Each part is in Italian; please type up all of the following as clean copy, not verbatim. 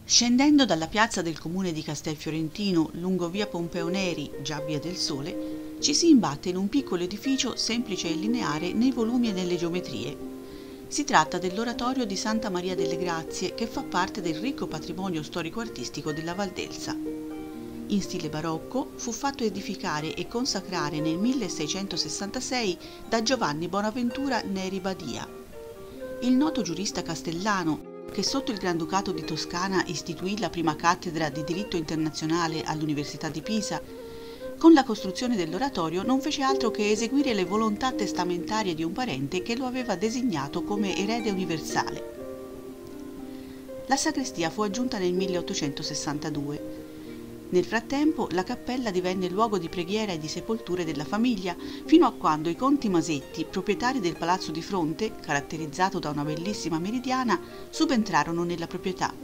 Scendendo dalla piazza del comune di Castelfiorentino lungo via Pompeo Neri, già via del Sole, ci si imbatte in un piccolo edificio semplice e lineare nei volumi e nelle geometrie. Si tratta dell'oratorio di Santa Maria delle Grazie, che fa parte del ricco patrimonio storico-artistico della Valdelsa. In stile barocco, fu fatto edificare e consacrare nel 1666 da Giovanni Bonaventura Neri Badia. Il noto giurista castellano, che sotto il Granducato di Toscana istituì la prima cattedra di diritto internazionale all'Università di Pisa, con la costruzione dell'oratorio non fece altro che eseguire le volontà testamentarie di un parente che lo aveva designato come erede universale. La sagrestia fu aggiunta nel 1862. Nel frattempo la cappella divenne luogo di preghiera e di sepolture della famiglia, fino a quando i conti Masetti, proprietari del palazzo di fronte, caratterizzato da una bellissima meridiana, subentrarono nella proprietà.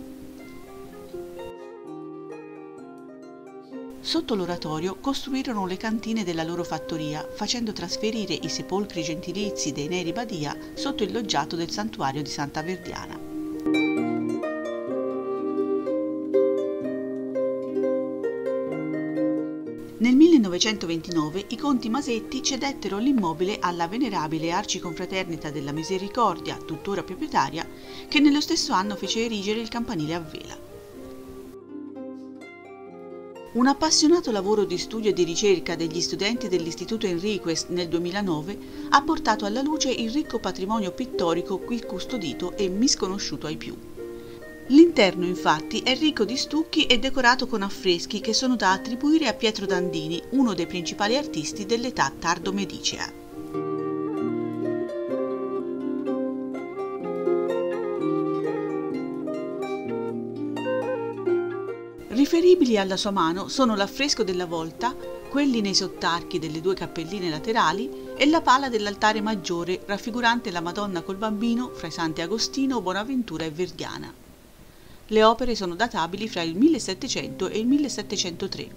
Sotto l'oratorio costruirono le cantine della loro fattoria, facendo trasferire i sepolcri gentilizi dei Neri Badia sotto il loggiato del santuario di Santa Verdiana. Nel 1929 i conti Masetti cedettero l'immobile alla venerabile Arciconfraternita della Misericordia, tuttora proprietaria, che nello stesso anno fece erigere il campanile a vela. Un appassionato lavoro di studio e di ricerca degli studenti dell'Istituto Enriquez nel 2009 ha portato alla luce il ricco patrimonio pittorico qui custodito e misconosciuto ai più. L'interno infatti è ricco di stucchi e decorato con affreschi che sono da attribuire a Pietro Dandini, uno dei principali artisti dell'età tardo-medicea. Riferibili alla sua mano sono l'affresco della volta, quelli nei sottarchi delle due cappelline laterali e la pala dell'altare maggiore raffigurante la Madonna col Bambino fra i Santi Agostino, Bonaventura e Verdiana. Le opere sono databili fra il 1700 e il 1703.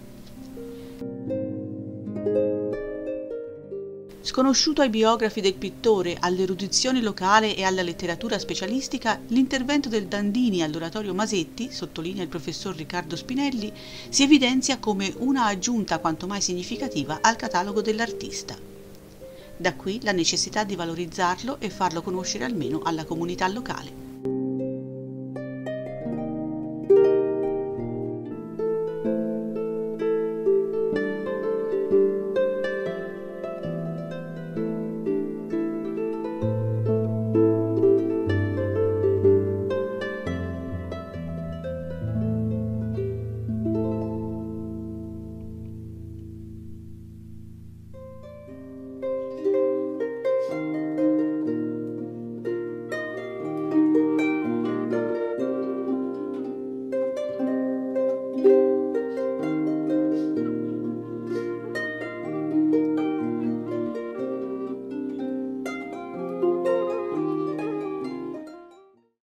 Sconosciuto ai biografi del pittore, all'erudizione locale e alla letteratura specialistica, l'intervento del Dandini all'oratorio Masetti, sottolinea il professor Riccardo Spinelli, si evidenzia come una aggiunta quanto mai significativa al catalogo dell'artista. Da qui la necessità di valorizzarlo e farlo conoscere almeno alla comunità locale.